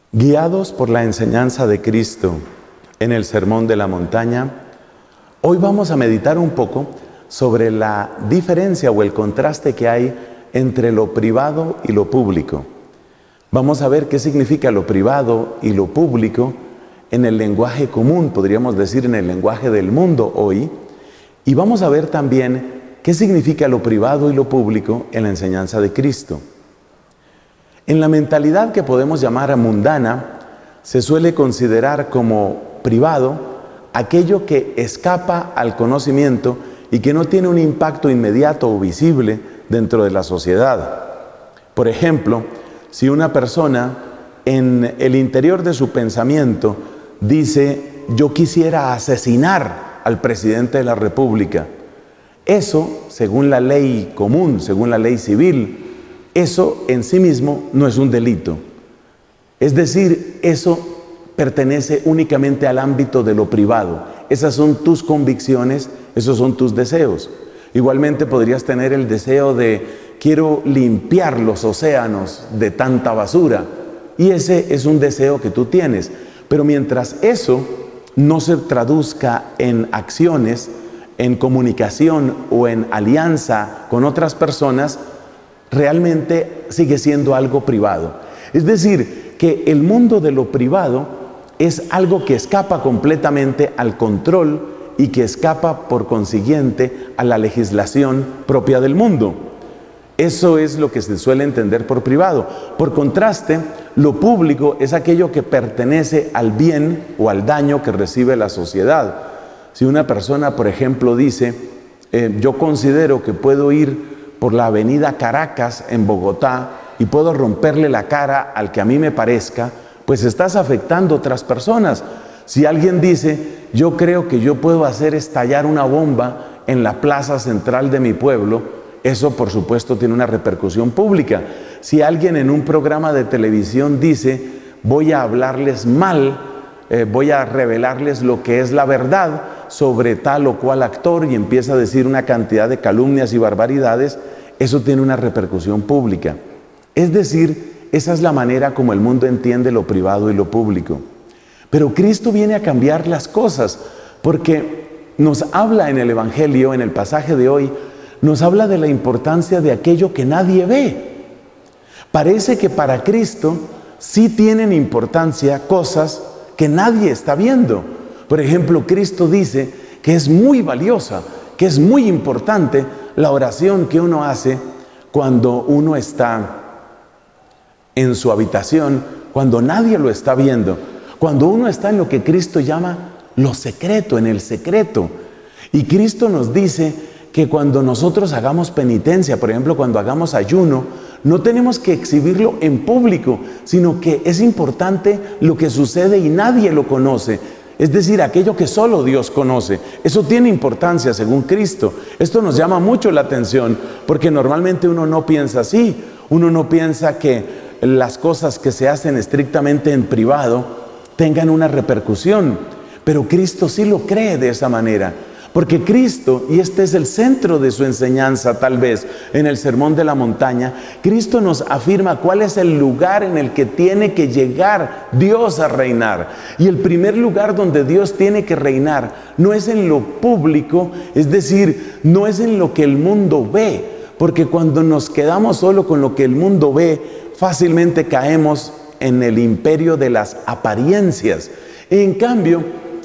Guiados por la enseñanza de Cristo en el Sermón de la Montaña, hoy vamos a meditar un poco sobre la diferencia o el contraste que hay entre lo privado y lo público. Vamos a ver qué significa lo privado y lo público en el lenguaje común, podríamos decir en el lenguaje del mundo hoy, y vamos a ver también qué significa lo privado y lo público en la enseñanza de Cristo. En la mentalidad que podemos llamar mundana, se suele considerar como privado aquello que escapa al conocimiento y que no tiene un impacto inmediato o visible dentro de la sociedad. Por ejemplo, si una persona en el interior de su pensamiento dice: yo quisiera asesinar al presidente de la República, eso, según la ley común, según la ley civil, eso en sí mismo no es un delito. Es decir, eso pertenece únicamente al ámbito de lo privado. Esas son tus convicciones, esos son tus deseos. Igualmente podrías tener el deseo de: quiero limpiar los océanos de tanta basura. Y ese es un deseo que tú tienes. Pero mientras eso no se traduzca en acciones, en comunicación o en alianza con otras personas, realmente sigue siendo algo privado. Es decir, que el mundo de lo privado es algo que escapa completamente al control y que escapa por consiguiente a la legislación propia del mundo. Eso es lo que se suele entender por privado. Por contraste, lo público es aquello que pertenece al bien o al daño que recibe la sociedad. Si una persona, por ejemplo, dice: yo considero que puedo ir por la avenida Caracas en Bogotá y puedo romperle la cara al que a mí me parezca, pues estás afectando a otras personas. Si alguien dice: yo creo que yo puedo hacer estallar una bomba en la plaza central de mi pueblo, eso por supuesto tiene una repercusión pública. Si alguien en un programa de televisión dice: voy a hablarles mal, voy a revelarles lo que es la verdad sobre tal o cual actor, y empieza a decir una cantidad de calumnias y barbaridades, eso tiene una repercusión pública. Es decir, esa es la manera como el mundo entiende lo privado y lo público. Pero Cristo viene a cambiar las cosas, porque nos habla en el Evangelio, en el pasaje de hoy, nos habla de la importancia de aquello que nadie ve. Parece que para Cristo sí tienen importancia cosas que nadie está viendo. Por ejemplo, Cristo dice que es muy valiosa, que es muy importante la oración que uno hace cuando uno está en su habitación, cuando nadie lo está viendo, cuando uno está en lo que Cristo llama lo secreto, en el secreto. Y Cristo nos dice que cuando nosotros hagamos penitencia, por ejemplo, cuando hagamos ayuno, no tenemos que exhibirlo en público, sino que es importante lo que sucede y nadie lo conoce. Es decir, aquello que solo Dios conoce. Eso tiene importancia según Cristo. Esto nos llama mucho la atención, porque normalmente uno no piensa así. Uno no piensa que las cosas que se hacen estrictamente en privado tengan una repercusión. Pero Cristo sí lo cree de esa manera. Porque Cristo, y este es el centro de su enseñanza tal vez en el Sermón de la Montaña, Cristo nos afirma cuál es el lugar en el que tiene que llegar Dios a reinar. Y el primer lugar donde Dios tiene que reinar no es en lo público, es decir, no es en lo que el mundo ve. Porque cuando nos quedamos solo con lo que el mundo ve, fácilmente caemos en el imperio de las apariencias. En cambio,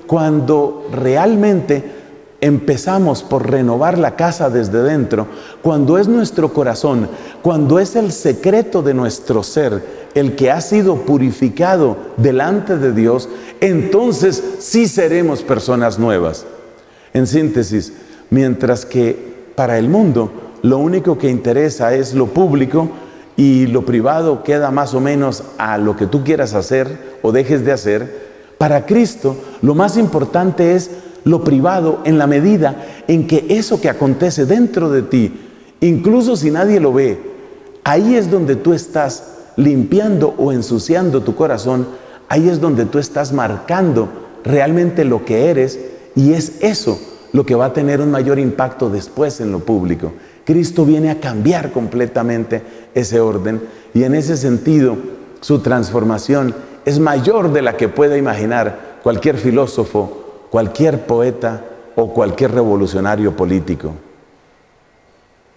cuando realmente empezamos por renovar la casa desde dentro, cuando es nuestro corazón, cuando es el secreto de nuestro ser el que ha sido purificado delante de Dios, entonces sí seremos personas nuevas. En síntesis, mientras que para el mundo lo único que interesa es lo público y lo privado queda más o menos a lo que tú quieras hacer o dejes de hacer, para Cristo lo más importante es lo privado, en la medida en que eso que acontece dentro de ti, incluso si nadie lo ve, ahí es donde tú estás limpiando o ensuciando tu corazón, ahí es donde tú estás marcando realmente lo que eres, y es eso lo que va a tener un mayor impacto después en lo público. Cristo viene a cambiar completamente ese orden, y en ese sentido su transformación es mayor de la que pueda imaginar cualquier filósofo, cualquier poeta o cualquier revolucionario político.